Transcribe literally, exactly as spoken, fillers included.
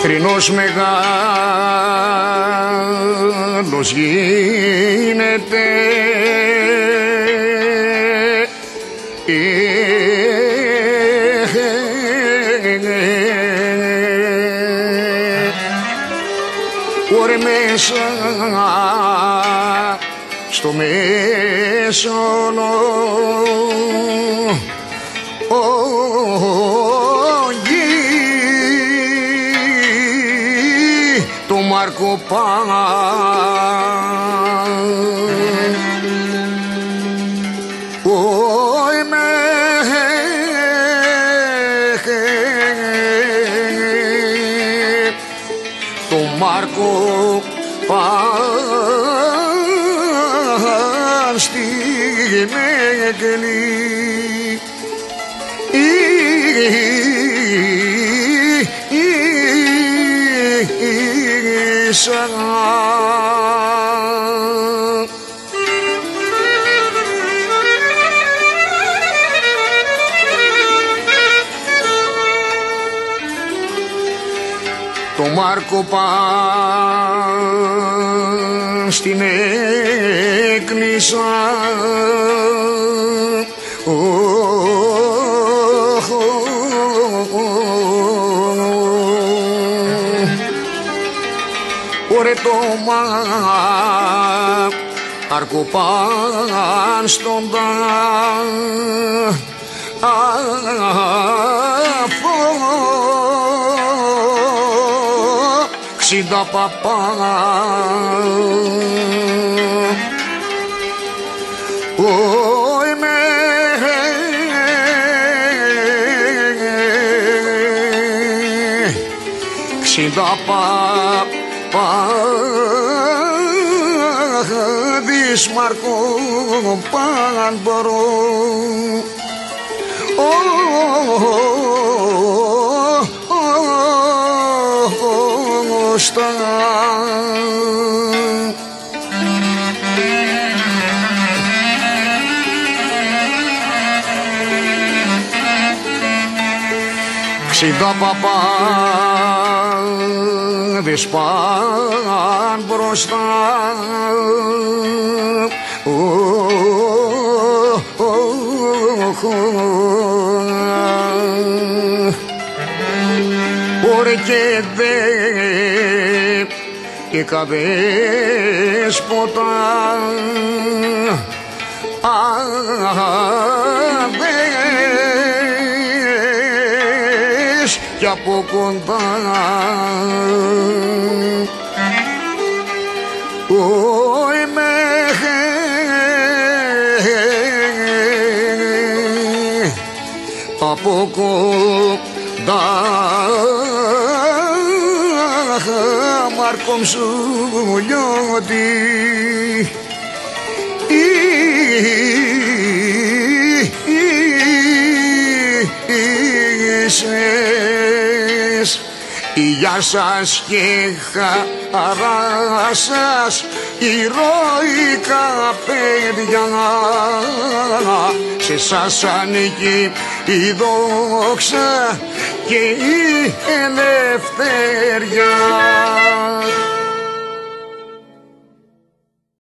μικρινός μεγάλος γίνεται, ωρε μέσα στο μέσονο το Μάρκο Πάν το Μάρκο Πάν στην Εκκλή το Μάρκο Πάν στην Εκκλησιά ωρε το Μάρκο Πάν στον τάφο ξήντα παπά όι με ξήντα παπά δις Μάρκο Πάν μπορώ στα ξήντα παπάδες παν μπροστά ωρε και δε και καδέσποτα άδες κι από κοντά όι με από κοντά Μάρκο σου λιώτη είσες γεια σας και χαρά σας ηρωικά παιδιά, σε σας ανήκει η δόξα και η ελευθερία.